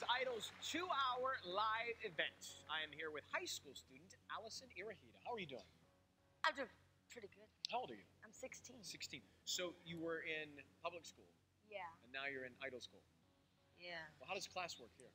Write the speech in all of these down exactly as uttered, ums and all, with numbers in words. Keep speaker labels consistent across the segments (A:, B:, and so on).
A: is Idol's two-hour live event. I am here with high school student Allison Irahita. How are you doing?
B: I'm doing pretty good.
A: How old are you?
B: I'm sixteen.
A: sixteen. So you were in public school.
B: Yeah.
A: And now you're in Idol school.
B: Yeah.
A: Well, how does class work here?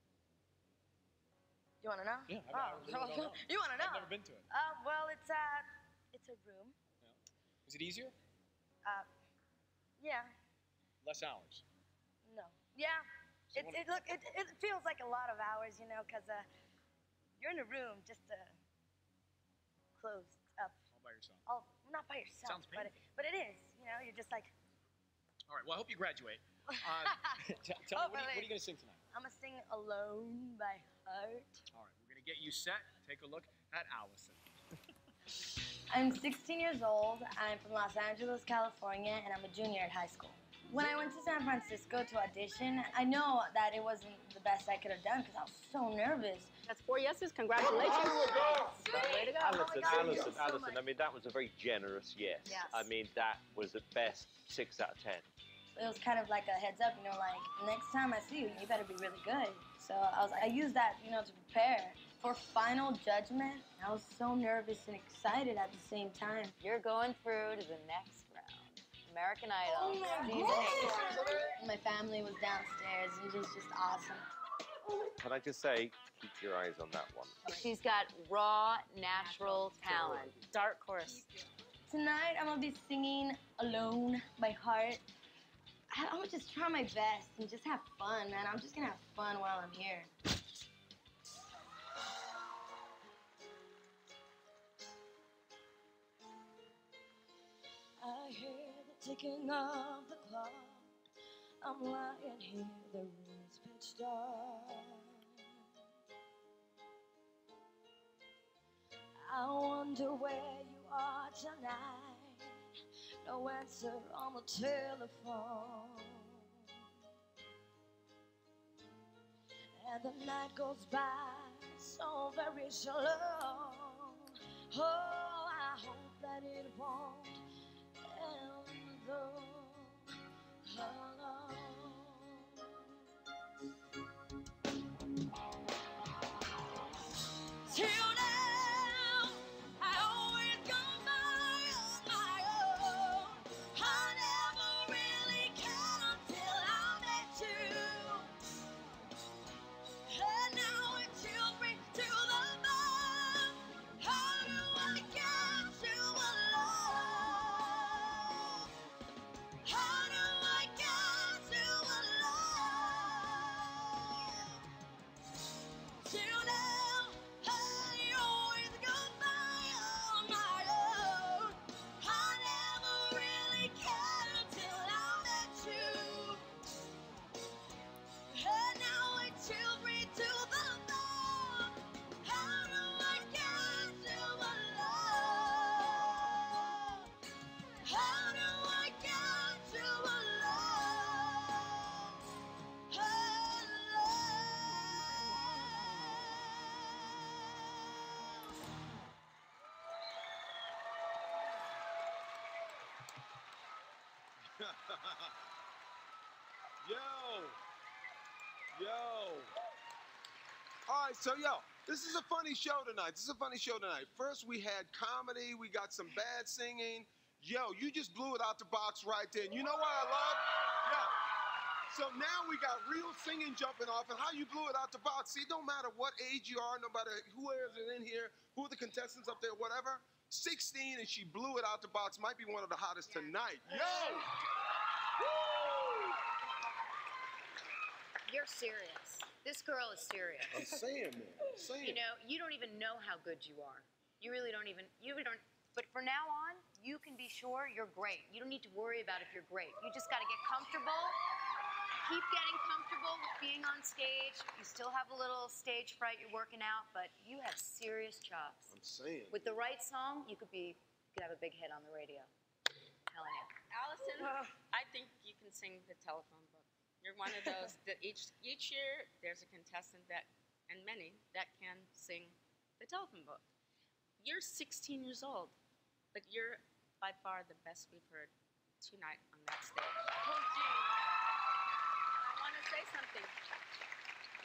B: You want to know?
A: Yeah. I, I really don't know.
B: You want to know?
A: I've never been to it.
B: Uh, well, it's a, it's a room.
A: Yeah. Is it easier?
B: Uh, yeah.
A: Less hours.
B: No. Yeah.
A: So
B: It,
A: what-
B: it look it, it feels like a lot of hours, you know, because uh, you're in a room just uh, closed up.
A: All by yourself.
B: All not by yourself,
A: Sounds
B: but it,
A: painful.
B: but it is. You know, you're just like.
A: All right. Well, I hope you graduate. Um, t- tell me, what are, you, what are you going to sing tonight?
B: I'm gonna sing "Alone" by Heart.
A: All right. We're going to get you set. Take a look at Allison.
B: I'm sixteen years old. I'm from Los Angeles, California, and I'm a junior at high school. When I went to San Francisco to audition, I know that it wasn't the best I could have done because I was so nervous.
C: That's four yeses. Congratulations.
B: Sweet.
C: Way to go.
B: Oh my
D: Allison,
B: God, thank you
D: Allison,
B: so
D: Allison,
B: much.
D: I mean, that was a very generous yes.
B: Yes.
D: I mean, that was at best six out of ten.
B: It was kind of like a heads up, you know, like next time I see you, you better be really good. So I was, I used that, you know, to prepare for final judgment. I was so nervous and excited at the same time.
C: You're going through to the next round. American Idol.
B: Oh my
C: Season
B: goodness! My family was downstairs. It was just awesome.
D: Can I just say, keep your eyes on that one.
C: eight. She's got raw, natural talent. Dark horse.
B: Tonight I'm gonna be singing "Alone" by Heart. I- I'm gonna just try my best and just have fun, man. I'm just gonna have fun while I'm here. I hear the ticking of the clock. I'm lying here, the room's pitch dark. I wonder where you are tonight. No answer on the telephone. And the night goes by so very slow. Oh, I hope that it won't end though alone. Till now, I always go by on my own. I never really cared until I met you. And now it chills me to the bone. How do I get you alone? How do I get you alone? Till now, I always go by on my own. I never really cared until I met you. And now it chills me to the bone. How do I get you alone? How do I get you alone?
E: Yo, yo. All right, so yo, this is a funny show tonight. This is a funny show tonight. First, we had comedy. We got some bad singing. Yo, you just blew it out the box right there. And you know what I love? Yo. So now we got real singing jumping off, and how you blew it out the box. See, don't matter what age you are, no matter who is in here, who are the contestants up there, whatever. sixteen, and she blew it out the box. Might be one of the hottest tonight. Yo! Woo!
F: You're serious. This girl is serious.
E: I'm saying, man. I'm saying.
F: You know, you don't even know how good you are. You really don't even, you don't, but from now on, you can be sure you're great. You don't need to worry about if you're great. You just gotta get comfortable, keep getting comfortable with being on stage. You still have a little stage fright, you're working out, but you have serious chops.
E: I'm saying.
F: With the right song, you could be, you could have a big hit on the radio. I'm telling you.
C: Allison, I think you can sing the telephone book. You're one of those that each each year there's a contestant that, and many, that can sing the telephone book. You're sixteen years old, but you're by far the best we've heard tonight on that stage. Oh, gee. I want to say something.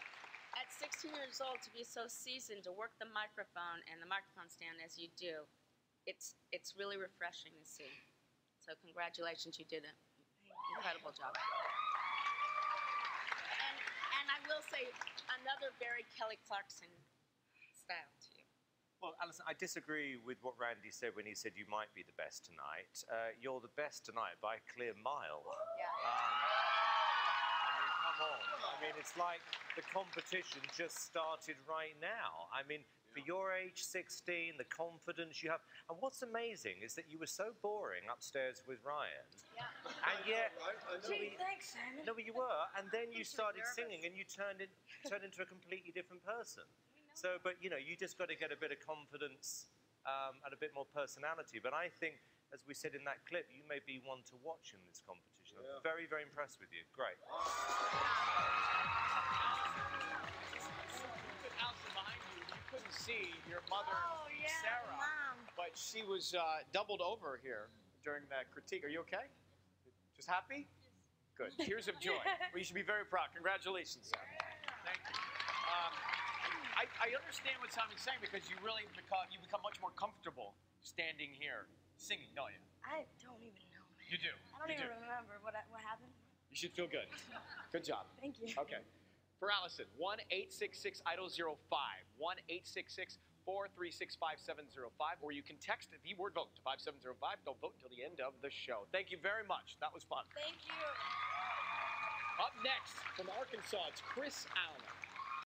C: sixteen years old, to be so seasoned, to work the microphone and the microphone stand as you do, it's it's really refreshing to see. So congratulations, you did an incredible job. And and I will say another very Kelly Clarkson style to you.
D: Well, Alison, I disagree with what Randy said when he said you might be the best tonight. Uh, you're the best tonight by a clear mile.
F: Yeah.
D: Um, I mean, come on. I mean, it's like the competition just started right now. I mean, for your age, sixteen, the confidence you have. And what's amazing is that you were so boring upstairs with Ryan.
F: Yeah.
D: And yet...
E: I know.
B: Gee, thanks, Simon.
D: No, but you were, and then you
C: think she was
D: started
C: nervous.
D: singing, and you turned in, turned into a completely different person. So, but you know, you just got to get a bit of confidence um, and a bit more personality. But I think, as we said in that clip, you may be one to watch in this competition.
E: Yeah.
D: I'm very, very impressed with you. Great.
A: Allison, behind you, you couldn't see your mother,
B: Oh, yeah,
A: Sarah,
B: Mom.
A: but she was uh, doubled over here during that critique. Are you okay? Just happy? Good. Tears of joy. Well, you should be very proud. Congratulations, Sarah. Thank you. Um, I, I understand what Simon's saying because you really become you become much more comfortable standing here singing, don't you?
B: I don't even know, man.
A: You do.
B: I don't
A: you
B: even
A: do.
B: remember what I, what happened.
A: You should feel good. Good job.
B: Thank you.
A: Okay. For Allison, one eight six six idol zero five, one eight six six four three six five seven zero five, or you can text the word vote to five seven zero five. Don't vote until the end of the show. Thank you very much. That was fun.
B: Thank you.
A: Up next from Arkansas, it's Chris Allen.